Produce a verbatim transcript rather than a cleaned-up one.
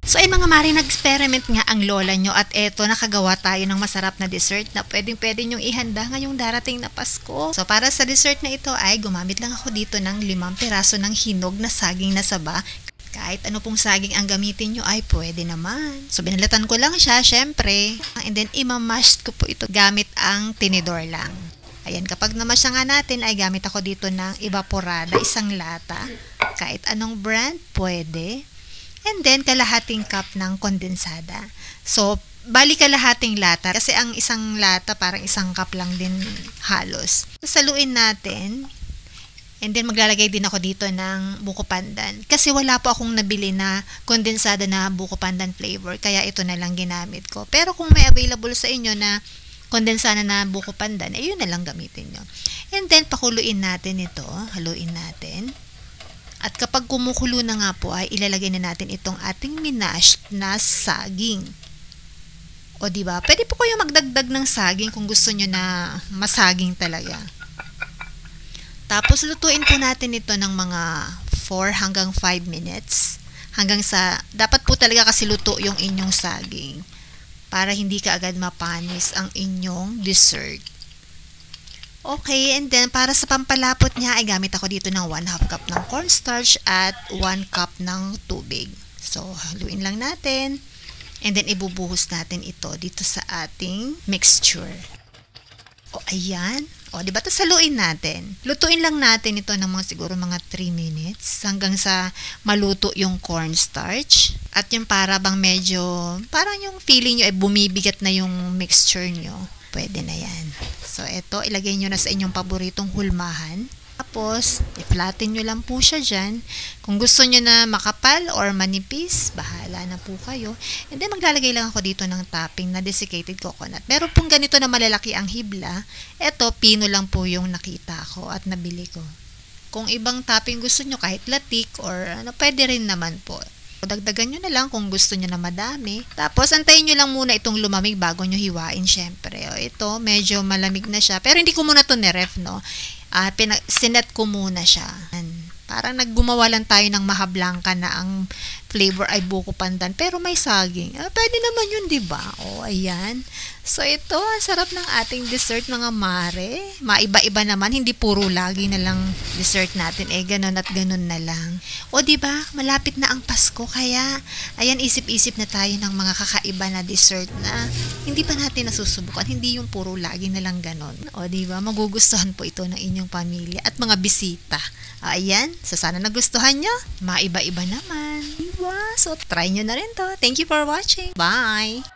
So ay mga mari, nag-experiment nga ang lola nyo at eto, nakagawa tayo ng masarap na dessert na pwedeng pwede nyong ihanda ngayong darating na Pasko. So para sa dessert na ito ay gumamit lang ako dito ng limang piraso ng hinog na saging na saba. Kahit ano pong saging ang gamitin nyo ay pwede naman. So binalatan ko lang siya, syempre. And then imamash ko po ito gamit ang tinidor lang. Ayan, kapag namash na nga natin ay gamit ako dito ng evaporada, isang lata. Kahit anong brand, pwede. And then, kalahating cup ng kondensada. So, bali kalahating lata. Kasi ang isang lata, parang isang cup lang din halos. Saluin natin. And then, maglalagay din ako dito ng buko pandan. Kasi wala po akong nabili na kondensada na buko pandan flavor. Kaya ito na lang ginamit ko. Pero kung may available sa inyo na kondensada na buko pandan, eh yun na lang gamitin nyo. And then, pakuluin natin ito. Haluin natin. At kapag kumukulo na nga po ay ilalagay na natin itong ating minash na saging. O diba? Pwede po kayo magdagdag ng saging kung gusto nyo na masaging talaga. Tapos lutuin po natin ito ng mga four hanggang five minutes. Hanggang sa, dapat po talaga kasi luto yung inyong saging. Para hindi ka agad mapanis ang inyong dessert. Okay, and then para sa pampalapot niya ay gamit ako dito ng one half cup ng cornstarch at one cup ng tubig. So, haluin lang natin. And then ibubuhos natin ito dito sa ating mixture. O, ayan. O, diba? Tapos haluin natin. Lutuin lang natin ito ng mga siguro mga three minutes hanggang sa maluto yung cornstarch. At yung para bang medyo, parang yung feeling nyo ay bumibigat na yung mixture nyo. Pwede na yan. So, ito, ilagay nyo na sa inyong paboritong hulmahan. Tapos, i-flatten nyo lang po siya dyan. Kung gusto nyo na makapal or manipis, bahala na po kayo. And then, maglalagay lang ako dito ng topping na desiccated coconut. Pero kung ganito na malalaki ang hibla, ito, pino lang po yung nakita ko at nabili ko. Kung ibang topping gusto nyo, kahit latik or ano, pwede rin naman po. Dagdagan nyo na lang kung gusto nyo na madami. Tapos, antayin nyo lang muna itong lumamig bago nyo hiwain, syempre. O, ito, medyo malamig na siya. Pero hindi ko muna ito niref, no? Uh, sinet ko muna siya. Parang naggumawa lang tayo ng mahablangka na ang flavor ay buko pandan. Pero may saging. Ah, pwede naman yun, diba? O, ayan. So, ito, ang sarap ng ating dessert, mga mare. Maiba-iba naman. Hindi puro lagi na lang dessert natin. Eh, ganun at ganun na lang. O, diba? Malapit na ang Pasko. Kaya, ayan, isip-isip na tayo ng mga kakaiba na dessert na hindi pa natin nasusubukan. Hindi yung puro lagi na lang ganun. O, diba? Magugustuhan po ito ng inyong pamilya at mga bisita. Ayan. So, sana nagustuhan nyo. Maiba-iba naman. Diba? So, try nyo na rin to. Thank you for watching. Bye!